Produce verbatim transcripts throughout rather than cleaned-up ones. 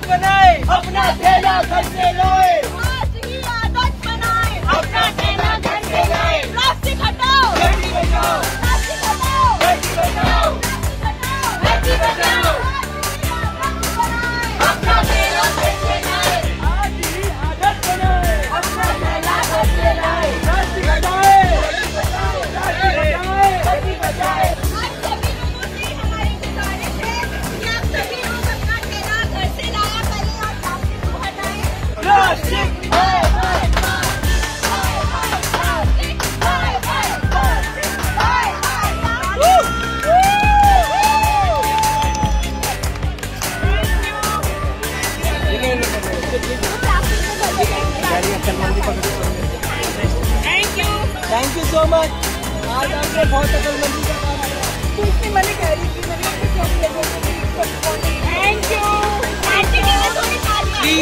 बनाए, अपना थैला घर से लाए। आज ही आदत बनाए, अपना थैला घर से लाए। प्लास्टिक हटाओ, बेटी बचाओ, प्लास्टिक हटाओ, बेटी बचाओ, बेटी बचाओ। अपना थैला घर से लाए। आज ही आदत बनाए, अपना थैला घर से लाए। प्लास्टिक हटाए, बेटी बचाओ, बेटी बचाए। आप सभी लोगों से हमारी गुजारिश है कि आप सभी लोग अपना थैला घर से लाया करें और प्लास्टिक को हटाएं। प्लास्टिक हाय हाय, plastic bye bye, plastic bye bye. Thank you. Thank you so much. आज आपने बहुत अकलमंदी का काम किया। इसमें मैंने कह रही थी मैंने आपको chocolate thank you. Aunty ji ने थोड़ी तालियां।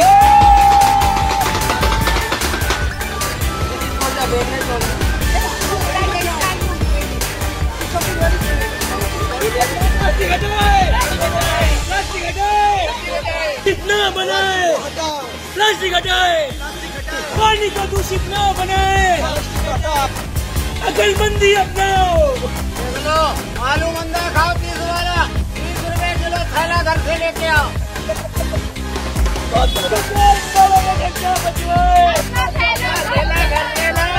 प्लास्टिक हटाए, प्लास्टिक हटाए, कितना बनाए, प्लास्टिक हटाए, पानी को दूषित न बनाए, अकलमंदी अपनाओ। आलू मंदा खाओ तीस वाला, तीस रुपए किलो थैला घर से लेके आओ। बचाओ, बचाओ, बचाओ। अपना थैला थैला घर से लाओ।